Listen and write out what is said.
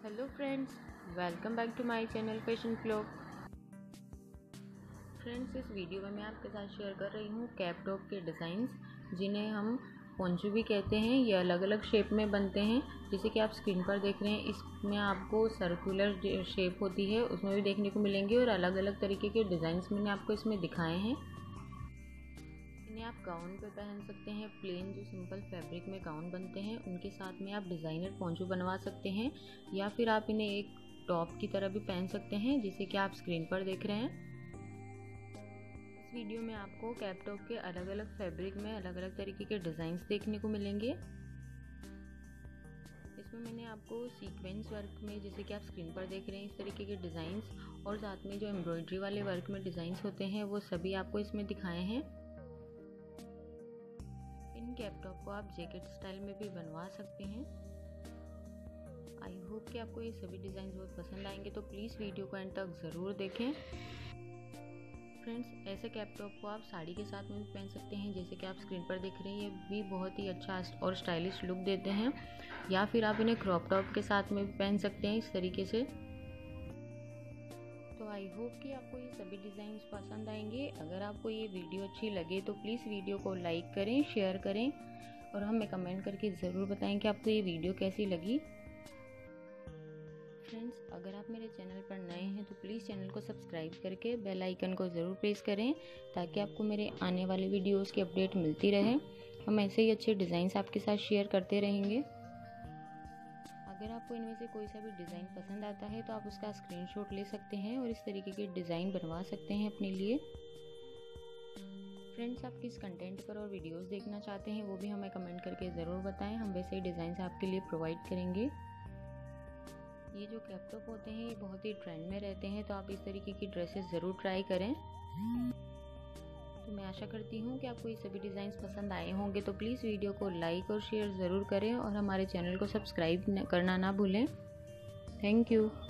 Hello friends, welcome back to my channel fashion blog. Friends, इस video में मैं आपके साथ शेयर कर रही हूँ कैप टॉप के डिज़ाइंस, जिन्हें हम पोंचू भी कहते हैं। ये अलग अलग शेप में बनते हैं, जैसे कि आप स्क्रीन पर देख रहे हैं। इसमें आपको सर्कुलर शेप होती है, उसमें भी देखने को मिलेंगे, और अलग अलग तरीके के डिज़ाइंस मैंने आपको इसमें दिखाए हैं। इन्हें आप गाउन पे पहन सकते हैं। प्लेन जो सिंपल फैब्रिक में गाउन बनते हैं, उनके साथ में आप डिज़ाइनर पोंचू बनवा सकते हैं, या फिर आप इन्हें एक टॉप की तरह भी पहन सकते हैं, जिसे कि आप स्क्रीन पर देख रहे हैं। इस वीडियो में आपको कैप टॉप के अलग अलग फैब्रिक में अलग अलग तरीके के डिज़ाइंस देखने को मिलेंगे। इसमें मैंने आपको सीक्वेंस वर्क में, जैसे कि आप स्क्रीन पर देख रहे हैं, इस तरीके के डिज़ाइंस, और साथ में जो एम्ब्रॉयडरी वाले वर्क में डिज़ाइंस होते हैं, वो सभी आपको इसमें दिखाए हैं। इन कैप टॉप को आप जैकेट स्टाइल में भी बनवा सकते हैं। आई होप कि आपको ये सभी डिज़ाइन बहुत पसंद आएंगे, तो प्लीज़ वीडियो को एंड तक ज़रूर देखें। फ्रेंड्स, ऐसे कैप टॉप को आप साड़ी के साथ में भी पहन सकते हैं, जैसे कि आप स्क्रीन पर देख रहे हैं। ये भी बहुत ही अच्छा और स्टाइलिश लुक देते हैं। या फिर आप इन्हें क्रॉप टॉप के साथ में भी पहन सकते हैं, इस तरीके से। तो आई होप कि आपको ये सभी डिज़ाइंस पसंद आएंगे। अगर आपको ये वीडियो अच्छी लगे तो प्लीज़ वीडियो को लाइक करें, शेयर करें, और हमें कमेंट करके ज़रूर बताएं कि आपको ये वीडियो कैसी लगी। फ्रेंड्स, अगर आप मेरे चैनल पर नए हैं तो प्लीज़ चैनल को सब्सक्राइब करके बेल आइकन को ज़रूर प्रेस करें, ताकि आपको मेरे आने वाले वीडियोस की अपडेट मिलती रहे। हम ऐसे ही अच्छे डिज़ाइंस आपके साथ शेयर करते रहेंगे। अगर आपको इनमें से कोई सा भी डिज़ाइन पसंद आता है तो आप उसका स्क्रीनशॉट ले सकते हैं और इस तरीके के डिज़ाइन बनवा सकते हैं अपने लिए। फ्रेंड्स, आप किस कंटेंट पर और वीडियोस देखना चाहते हैं वो भी हमें कमेंट करके ज़रूर बताएं। हम वैसे ही डिज़ाइंस आपके लिए प्रोवाइड करेंगे। ये जो कैप टॉप होते हैं, ये बहुत ही ट्रेंड में रहते हैं, तो आप इस तरीके की ड्रेसेस ज़रूर ट्राई करें। तो मैं आशा करती हूँ कि आपको ये सभी डिज़ाइंस पसंद आए होंगे। तो प्लीज़ वीडियो को लाइक और शेयर ज़रूर करें, और हमारे चैनल को सब्सक्राइब करना ना भूलें। Thank you.